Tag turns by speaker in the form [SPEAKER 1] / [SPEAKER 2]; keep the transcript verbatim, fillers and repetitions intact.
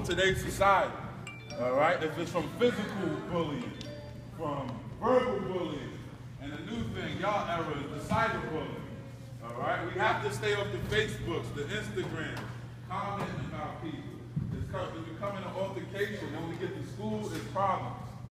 [SPEAKER 1] today's society. All right? If it's from physical bullying, from verbal bullying, and the new thing, y'all era, is the cyberbullying. All right? We have to stay off the Facebooks, the Instagrams, commenting about people. It's becoming an altercation. When we get to school, it's problems.